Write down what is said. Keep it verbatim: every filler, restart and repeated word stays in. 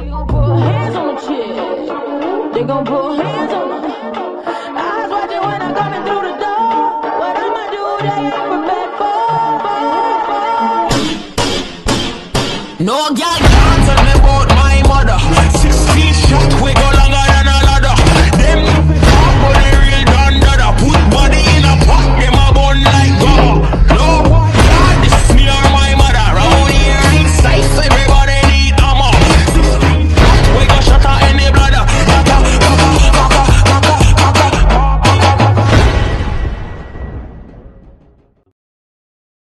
gon' put hands on the chick. They gon' put hands on her. Eyes watching when I'm coming through the door. What I'ma do, they ain't prepared for. No, girl.